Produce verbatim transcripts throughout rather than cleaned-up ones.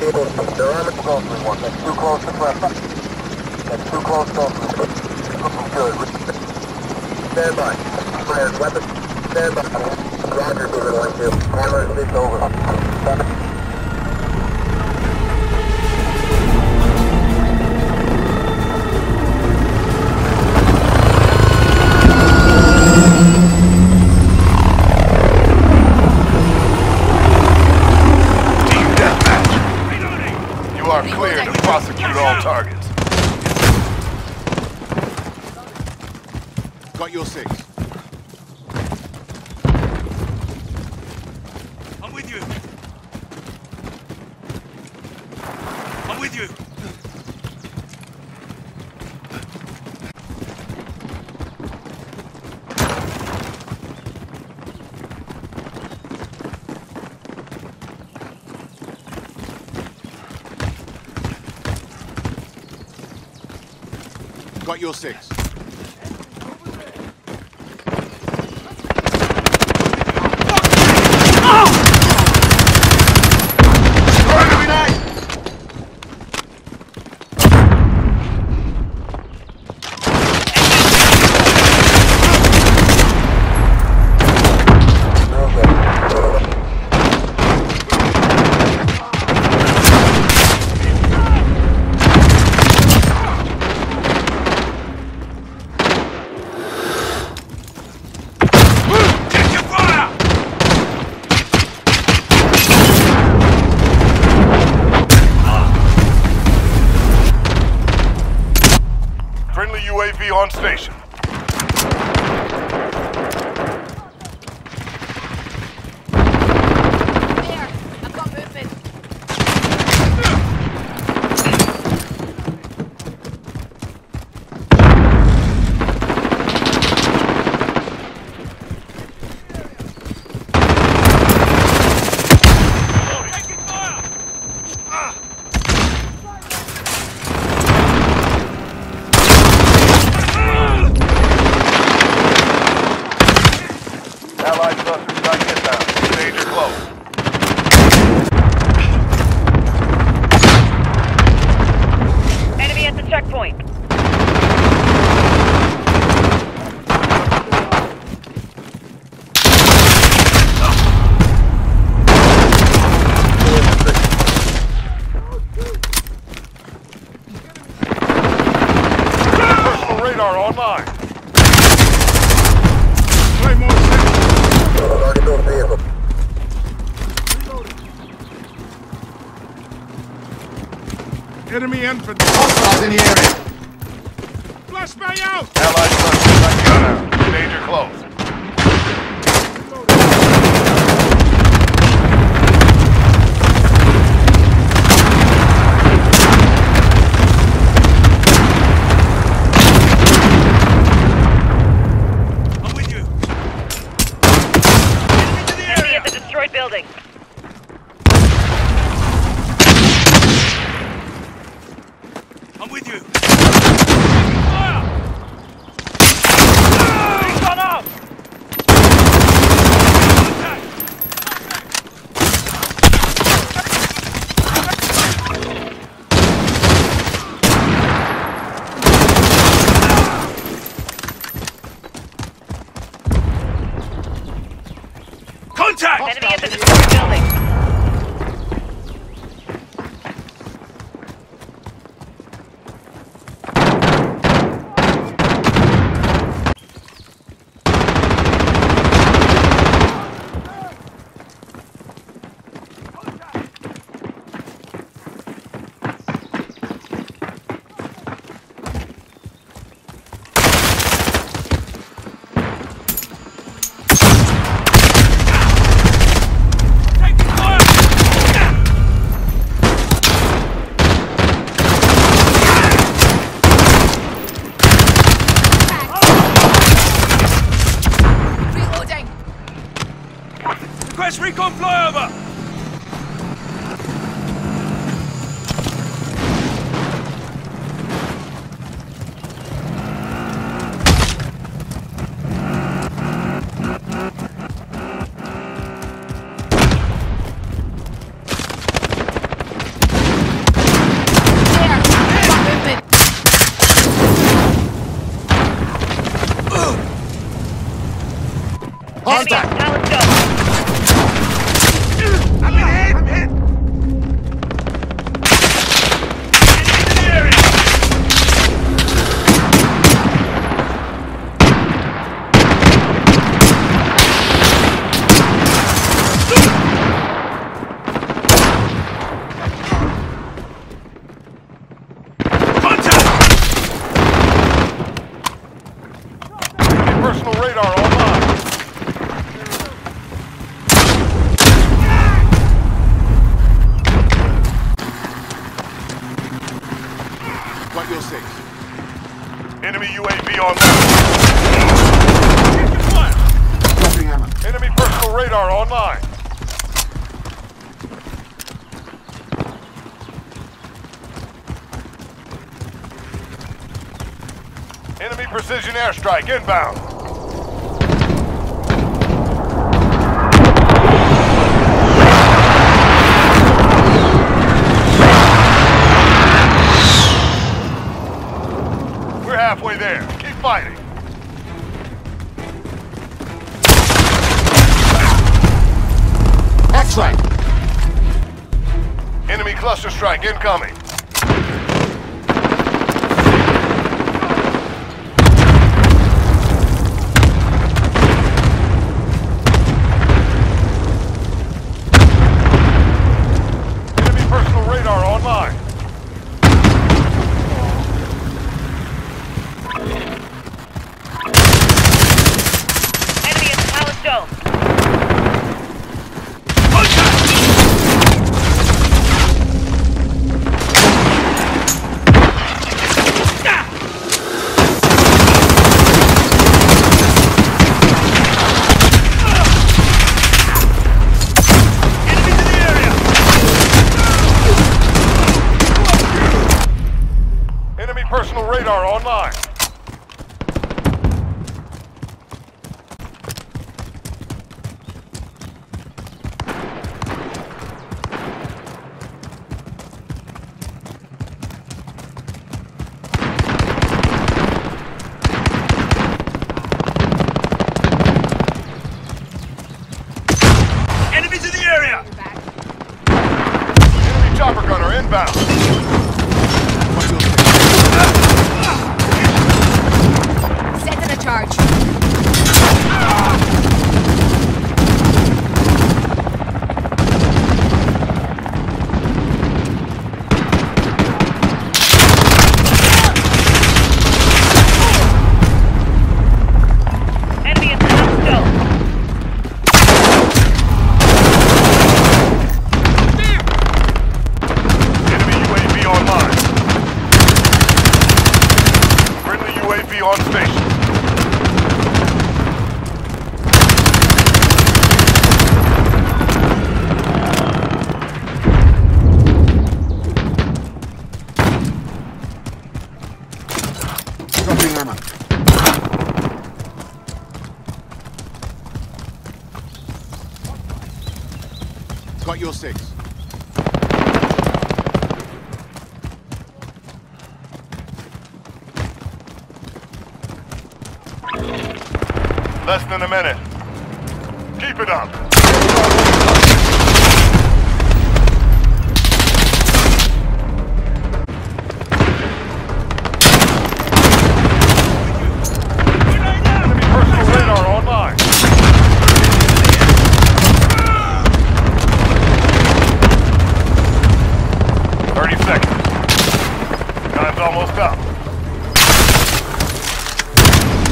They're on the closely one. That's too close to press. That's too close to good. Stand by. Flares, weapons. Stand by. Roger, two one two. Hammer six over. You are clear to prosecute all targets. Got your six. I'm with you. I'm with you. Got your six. U A V on station. There, I've got movement. Taking fire! Ah! Allied cluster strike inbound. Danger close. Enemy at the checkpoint. Personal radar online. Enemy infantry. Hostiles in the area. Flashbang out! Allied cluster strike inbound. Danger close. I'm with you. Enemy at the destroyed building. I'm with you. Fire! Recon up! Attack! Contact! Enemy at the destroyed building. Taking fire! Reloading. Request recon flyover! six. Enemy U A V online. Taking fire. Dropping ammo. Enemy personal radar online. Enemy precision airstrike inbound. We're halfway there. Keep fighting. X-ray. Enemy cluster strike incoming. Enemy personal radar online. Enemy in the palace dome. Enemy personal radar online. Enemies in the area. Back. Enemy chopper gunner inbound. Got your six. Setting a charge. Enemy in the palace dome. Enemy U A V online. Friendly U A V on station. Dropping ammo. Got your six. Less than a minute. Keep it up. Enemy personal radar online. Thirty seconds. Time's almost up.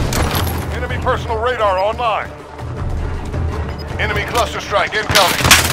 Enemy personal radar online. Enemy cluster strike incoming.